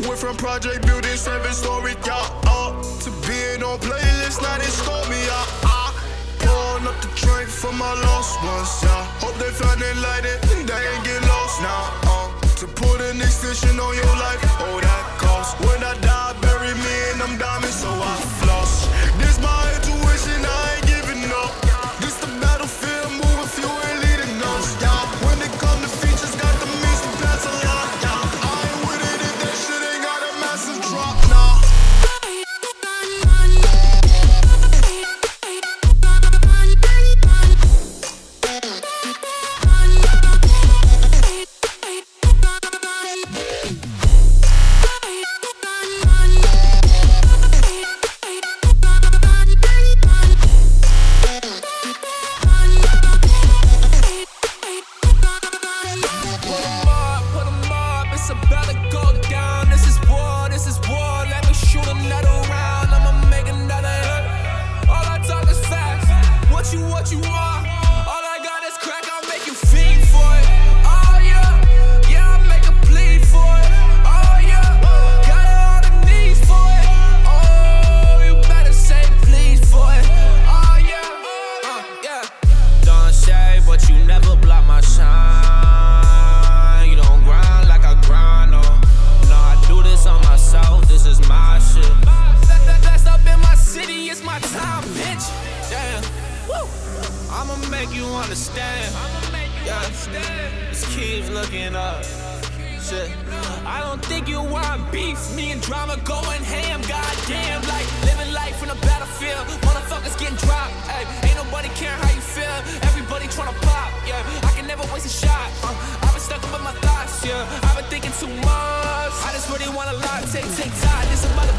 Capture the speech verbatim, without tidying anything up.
Went from project building, seven story, yeah, uh, to being on playlists, now they stole me, yeah, uh, pouring up the drink for my lost ones, yeah. Hope they find it like it, and they ain't get lost now, uh, to put an extension on your life, oh that cost. When I die, bury me in them diamonds, so I floss. This my intuition, I ain't giving up. This the battlefield, move if you ain't leading us, yeah. When it come to features, got the means to pass a lot, yeah. I ain't with it if that shit ain't got a massive drop, nah. I'ma make you understand. Yeah, this keeps looking up. Shit, I don't think you want beef. Me and drama going ham. Goddamn, like living life in a battlefield. Motherfuckers getting dropped. Hey, ain't nobody caring how you feel. Everybody tryna pop. Yeah, I can never waste a shot. Uh, I've been stuck up with my thoughts. Yeah, I've been thinking too much. I just really want a lot. Take, take time. This about